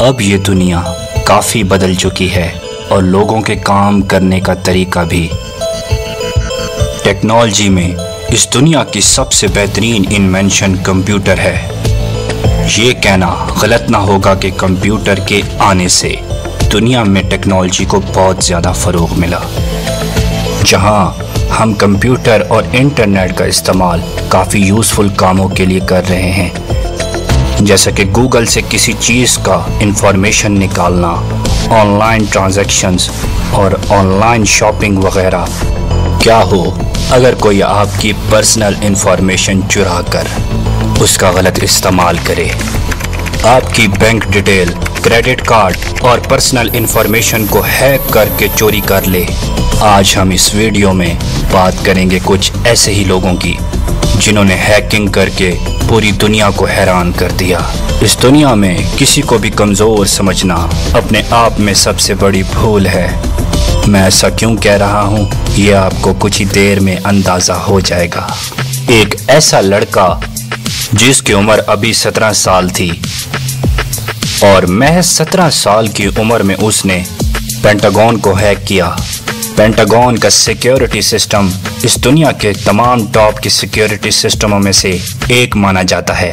अब ये दुनिया काफ़ी बदल चुकी है और लोगों के काम करने का तरीका भी। टेक्नोलॉजी में इस दुनिया की सबसे बेहतरीन इन्वेंशन कंप्यूटर है। ये कहना गलत ना होगा कि कंप्यूटर के आने से दुनिया में टेक्नोलॉजी को बहुत ज़्यादा फ़रोग मिला। जहां हम कंप्यूटर और इंटरनेट का इस्तेमाल काफ़ी यूज़फुल कामों के लिए कर रहे हैं, जैसे कि गूगल से किसी चीज़ का इंफॉर्मेशन निकालना, ऑनलाइन ट्रांजैक्शंस और ऑनलाइन शॉपिंग वगैरह। क्या हो अगर कोई आपकी पर्सनल इंफॉर्मेशन चुरा कर उसका गलत इस्तेमाल करे, आपकी बैंक डिटेल, क्रेडिट कार्ड और पर्सनल इंफॉर्मेशन को हैक करके चोरी कर ले। आज हम इस वीडियो में बात करेंगे कुछ ऐसे ही लोगों की जिन्होंने हैकिंग करके पूरी दुनिया को हैरान कर दिया। इस दुनिया में किसी को भी कमज़ोर समझना अपने आप में सबसे बड़ी भूल है। मैं ऐसा क्यों कह रहा हूँ ये आपको कुछ ही देर में अंदाज़ा हो जाएगा। एक ऐसा लड़का जिसकी उम्र अभी 17 साल थी और महज 17 साल की उम्र में उसने पेंटागन को हैक किया। पेंटागन का सिक्योरिटी सिस्टम इस दुनिया के तमाम टॉप के सिक्योरिटी सिस्टमों में से एक माना जाता है।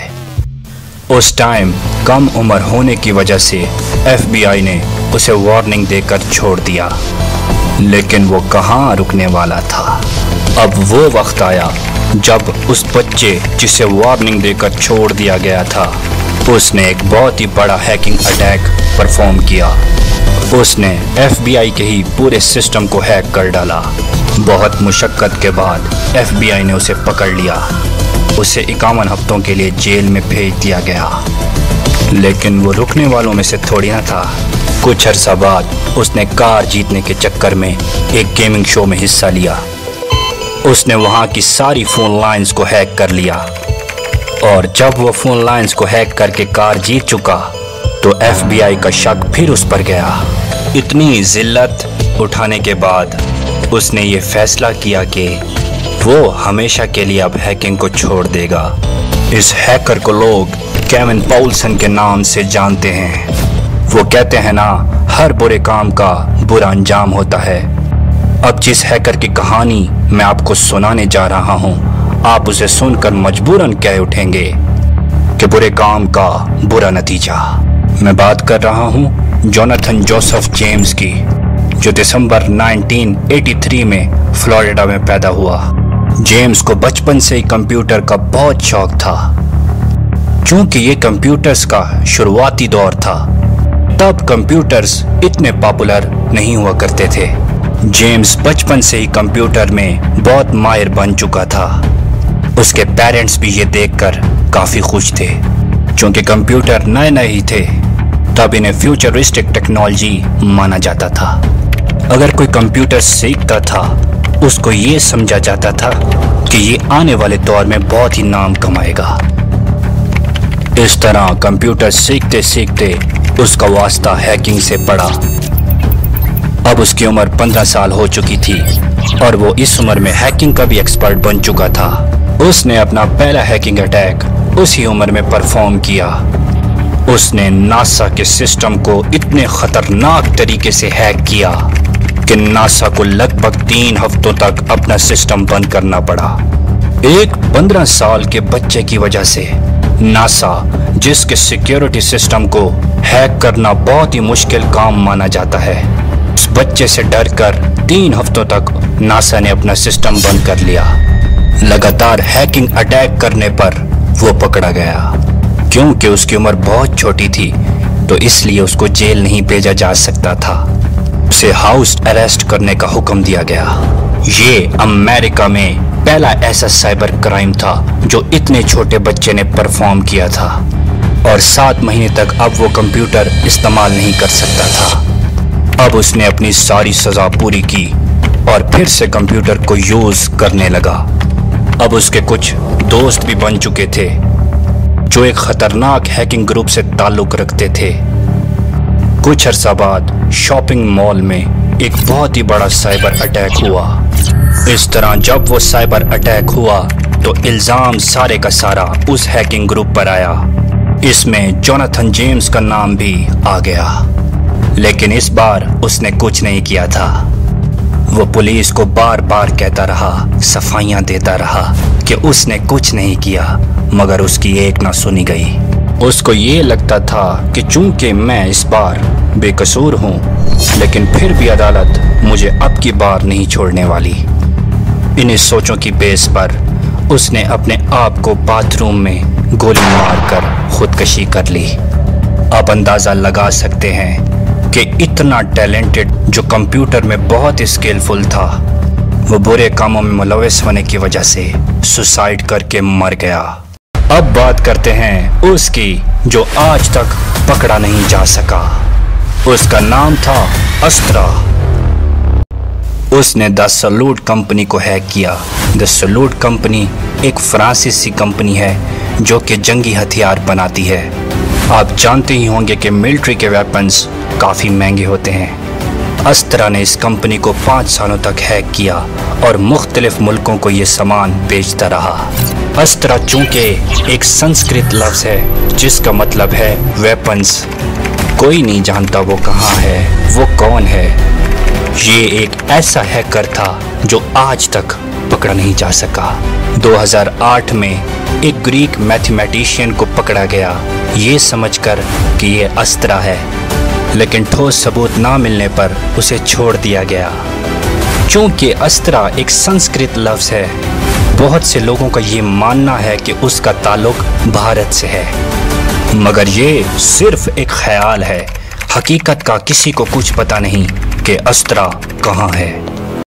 उस टाइम कम उम्र होने की वजह से FBI ने उसे वार्निंग देकर छोड़ दिया, लेकिन वो कहाँ रुकने वाला था। अब वो वक्त आया जब उस बच्चे जिसे वार्निंग देकर छोड़ दिया गया था, उसने एक बहुत ही बड़ा हैकिंग अटैक परफॉर्म किया। उसने FBI के ही पूरे सिस्टम को हैक कर डाला। बहुत मुशक्कत के बाद FBI ने उसे पकड़ लिया। उसे 51 हफ्तों के लिए जेल में भेज दिया गया, लेकिन वो रुकने वालों में से थोड़ी ना था। कुछ अर्सा बाद उसने कार जीतने के चक्कर में एक गेमिंग शो में हिस्सा लिया। उसने वहाँ की सारी फ़ोन लाइंस को हैक कर लिया और जब वो फ़ोन लाइंस को हैक करके कार जीत चुका तो FBI का शक फिर उस पर गया। इतनी जिल्लत उठाने के बाद उसने ये फैसला किया कि वो हमेशा के लिए अब हैकिंग को छोड़ देगा। इस हैकर को लोग केविन पॉउलसन के नाम से जानते हैं। वो कहते हैं ना, हर बुरे काम का बुरा अंजाम होता है। अब जिस हैकर की कहानी मैं आपको सुनाने जा रहा हूँ, आप उसे सुनकर मजबूरन कह उठेंगे कि बुरे काम का बुरा नतीजा। मैं बात कर रहा हूँ जोनाथन जोसेफ जेम्स की, जो दिसंबर 1983 में फ्लोरिडा में पैदा हुआ। जेम्स को बचपन से ही कंप्यूटर का बहुत शौक था। क्योंकि ये कंप्यूटर्स का शुरुआती दौर था, तब कंप्यूटर्स इतने पॉपुलर नहीं हुआ करते थे। जेम्स बचपन से ही कंप्यूटर में बहुत माहिर बन चुका था। उसके पेरेंट्स भी ये देखकर काफ़ी खुश थे, क्योंकि कंप्यूटर नए नए ही थे। तब इन्हें फ्यूचरिस्टिक टेक्नोलॉजी माना जाता था। अगर कोई कंप्यूटर सीखता था, उसको ये समझा जाता था कि ये आने वाले दौर में बहुत ही नाम कमाएगा। इस तरह कंप्यूटर सीखते सीखते उसका वास्ता हैकिंग से पड़ा। अब उसकी उम्र 15 साल हो चुकी थी और वो इस उम्र में हैकिंग का भी एक्सपर्ट बन चुका था। उसने अपना पहला हैकिंग अटैक उसी उम्र में परफॉर्म किया। उसने नासा के सिस्टम को इतने खतरनाक तरीके से हैक किया कि नासा को लगभग 3 हफ्तों तक अपना सिस्टम बंद करना पड़ा। एक 15 साल के बच्चे की वजह से नासा, जिसके सिक्योरिटी सिस्टम को हैक करना बहुत ही मुश्किल काम माना जाता है, उस बच्चे से डरकर 3 हफ्तों तक नासा ने अपना सिस्टम बंद कर लिया। लगातार हैकिंग अटैक करने पर वो पकड़ा गया। क्योंकि उसकी उम्र बहुत छोटी थी तो इसलिए उसको जेल नहीं भेजा जा सकता था। उसे हाउस अरेस्ट करने का हुक्म दिया गया। ये अमेरिका में पहला ऐसा साइबर क्राइम था जो इतने छोटे बच्चे ने परफॉर्म किया था और 7 महीने तक अब वो कंप्यूटर इस्तेमाल नहीं कर सकता था। अब उसने अपनी सारी सज़ा पूरी की और फिर से कंप्यूटर को यूज़ करने लगा। अब उसके कुछ दोस्त भी बन चुके थे जो एक खतरनाक हैकिंग ग्रुप से ताल्लुक़ रखते थे। कुछ अर्सा बाद शॉपिंग मॉल में एक बहुत ही बड़ा साइबर अटैक हुआ। इस तरह जब वो साइबर अटैक हुआ तो इल्ज़ाम सारे का सारा उस हैकिंग ग्रुप पर आया। इसमें जोनाथन जेम्स का नाम भी आ गया। लेकिन इस बार उसने कुछ नहीं किया था। वो पुलिस को बार बार कहता रहा, सफाइयां देता रहा कि उसने कुछ नहीं किया, मगर उसकी एक ना सुनी गई। उसको ये लगता था कि चूंकि मैं इस बार बेकसूर हूँ, लेकिन फिर भी अदालत मुझे अब की बार नहीं छोड़ने वाली। इन्हीं सोचों की बेस पर उसने अपने आप को बाथरूम में गोली मारकर खुदकशी कर ली। आप अंदाज़ा लगा सकते हैं कि इतना टैलेंटेड, जो कंप्यूटर में बहुत स्किलफुल था, वो बुरे कामों में मुलविस होने की वजह से सुसाइड करके मर गया। अब बात करते हैं उसकी, जो आज तक पकड़ा नहीं जा सका। उसका नाम था अस्त्रा। उसने द सैल्यूट कंपनी को हैक किया। द सैल्यूट कंपनी एक फ्रांसीसी कंपनी है जो कि जंगी हथियार बनाती है। आप जानते ही होंगे कि मिलिट्री के वेपन्स काफ़ी महंगे होते हैं। अस्त्रा ने इस कंपनी को 5 सालों तक हैक किया और मुख्तलिफ मुल्कों को ये सामान बेचता रहा। अस्त्रा चूँकि एक संस्कृत लफ्ज़ है जिसका मतलब है वेपन्स, कोई नहीं जानता वो कहाँ है, वो कौन है। ये एक ऐसा हैकर था जो आज तक पकड़ा नहीं जा सका। 2008 में एक ग्रीक मैथमेटिशियन को पकड़ा गया ये समझकर कि ये अस्त्रा है, लेकिन ठोस सबूत ना मिलने पर उसे छोड़ दिया गया। क्योंकि अस्त्रा एक संस्कृत लफ्ज़ है, बहुत से लोगों का ये मानना है कि उसका ताल्लुक भारत से है, मगर ये सिर्फ एक ख्याल है। हकीकत का किसी को कुछ पता नहीं कि अस्त्रा कहाँ है।